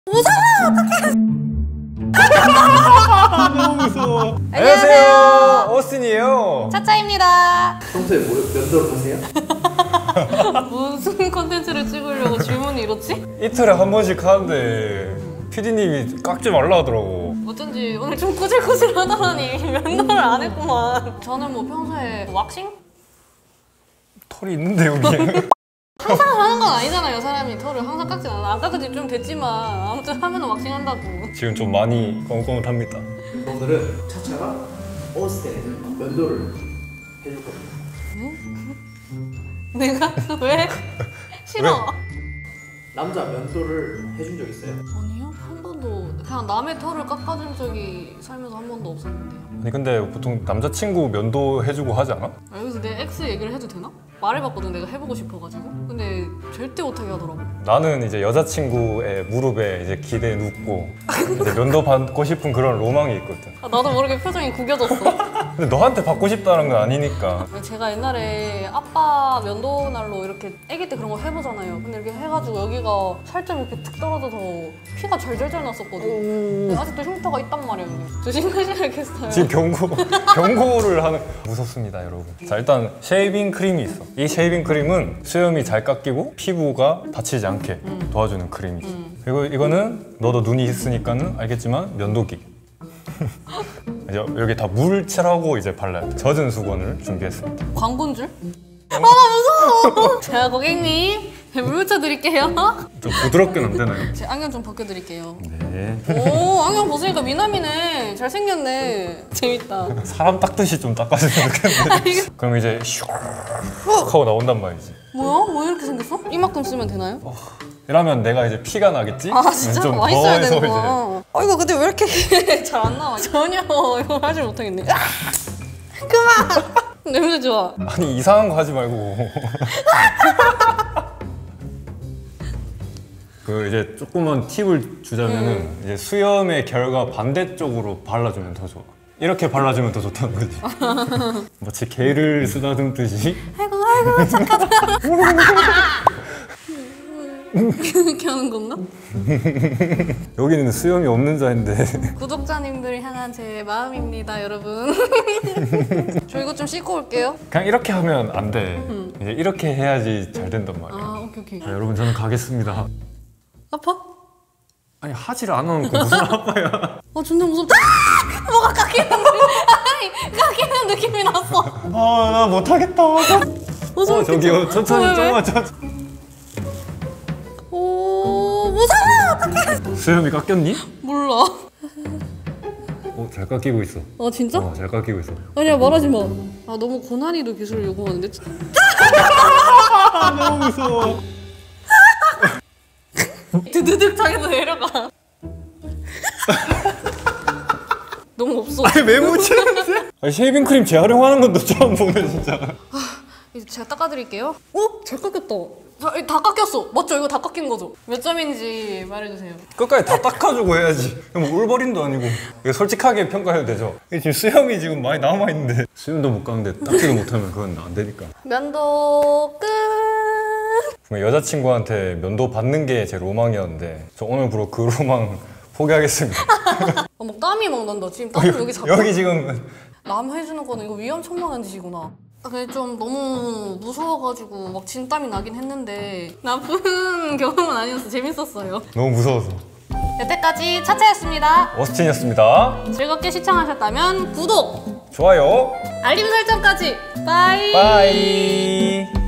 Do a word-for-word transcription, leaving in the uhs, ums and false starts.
무서워! 너무 무서워. 안녕하세요. 오스틴이에요. 차차입니다. 평소에 뭐, 면도를 하세요? 무슨 컨텐츠를 찍으려고 질문이 이렇지? 이틀에 한 번씩 하는데 피디님이 깎지 말라 하더라고. 어쩐지 오늘 좀 꼬질꼬질 하더라니 면도를 안 했구만. 저는 뭐 평소에 왁싱? 털이 있는데 여기. 항상 하는 건 아니잖아요. 사람이 털을 항상 깎진 않아. 안 깎은 지 좀 됐지만 아무튼 하면은 왁싱 한다고. 지금 좀 많이 껌껌합니다. 오늘은 차차가 오스틴에서 면도를 해줄 겁니다. 응? 내가? 왜? 싫어. 남자 면도를 해준 적 있어요? 아니요? 한 번도. 그냥 남의 털을 깎아준 적이 살면서 한 번도 없었는데요. 아니 근데 보통 남자친구 면도 해주고 하지 않아? 아, 여기서 내 엑스 얘기를 해도 되나? 말해봤거든, 내가 해보고 싶어가지고. 근데 절대 못하게 하더라고. 나는 이제 여자친구의 무릎에 이제 기대 눕고 이제 면도 받고 싶은 그런 로망이 있거든. 아, 나도 모르게 표정이 구겨졌어. 근데 너한테 받고 싶다는 건 아니니까. 제가 옛날에 아빠 면도 날로 이렇게 아기 때 그런 거 해보잖아요. 근데 이렇게 해가지고 여기가 살짝 이렇게 툭 떨어져서 피가 절절절 났었거든. 근데 아직도 흉터가 있단 말이에요. 조심하셔야겠어요. 지금 경고, 경고를 하는. 무섭습니다 여러분. 자, 일단 쉐이빙 크림이 있어. 이 쉐이빙 크림은 수염이 잘 깎이고 피부가 다치지 않게 음. 도와주는 크림이 있어. 음. 그리고 이거는 너도 눈이 있으니까는 알겠지만 면도기. 이제 여기 다 물 칠하고 이제 발라야 돼. 젖은 수건을 준비했습니다. 광고인 줄? 아, 나 무서워! 자, 고객님 물 묻혀드릴게요. 좀 부드럽게는 안 되나요? 제 안경 좀 벗겨드릴게요. 네. 오, 안경 벗으니까 미남이네. 잘생겼네. 재밌다. 사람 닦듯이 좀 닦아주면 좋겠는데. 그럼 이제 슉 하고 나온단 말이지. 뭐야? 왜 이렇게 생겼어? 이만큼 쓰면 되나요? 어, 이러면 내가 이제 피가 나겠지? 아, 진짜? 좀 와 있어야 더해서 되는구나. 아, 이거 근데 왜 이렇게 잘 안 나와? 전혀 이거 하질 못하겠네. 그만! 냄새 좋아. 아니 이상한 거 하지 말고. 그 이제 조그만 팁을 주자면은 음. 이제 수염의 결과 반대쪽으로 발라주면 더 좋아. 이렇게 발라주면 더 좋다는 거지. 마치 개를 쓰다듬듯이. 아이고 아이고 착하다. 이렇게 하는 건가? 여기는 수염이 없는 자인데. 구독자님들 향한 제 마음입니다, 여러분. 저 이거 좀 씻고 올게요. 그냥 이렇게 하면 안 돼. 음. 이제 이렇게 해야지 잘 된단 말이야. 아, 오케이 오케이. 자, 여러분 저는 가겠습니다. 아파? 아니 하지를 않아놓고 무슨 아파야. 아, 존나 무섭다. 아! 뭐가 깎이는 아니, 깎이는 느낌이 났어. 아, 나 못하겠다. 어, 저기요, 천천히 좀만 천천히. 오, 무서워. 수염이 깎였니? 몰라. 어, 잘 깎이고 있어. 아, 진짜? 어, 잘 깎이고 있어. 아니야, 말하지 마. 아, 너무 고난이도 기술을 요구하는데. 아, 너무 무서워. 드드득 자기도 내려가. 너무 없어. 아니 왜 묻히는데? 아니 쉐이빙 크림 재활용하는 건 너 처음 보네 진짜. 아, 이제 제가 닦아드릴게요. 오? 잘 깎였다. 자, 다 깎였어. 맞죠? 이거 다 깎인 거죠? 몇 점인지 말해주세요. 끝까지 다 닦아주고 해야지. 뭐 울버린도 아니고. 이거 솔직하게 평가해도 되죠? 지금 수염이 지금 많이 남아있는데 수염도 못 깎는데 닦지도 못하면 그건 안 되니까. 면도 끝. 여자친구한테 면도 받는 게 제 로망이었는데 저 오늘부로 그 로망 포기하겠습니다. 아, 막 땀이 막 난다. 지금 땀이 여기 잡혀. 여기 지금 남 해주는 거는 이거 위험천만한 짓이구나. 아, 근데 좀 너무 무서워가지고 막 진땀이 나긴 했는데 나쁜 경험은 아니었어. 재밌었어요. 너무 무서워서. 여태까지 차차였습니다. 오스틴이었습니다. 즐겁게 시청하셨다면 구독, 좋아요, 알림 설정까지. 바이. 바이.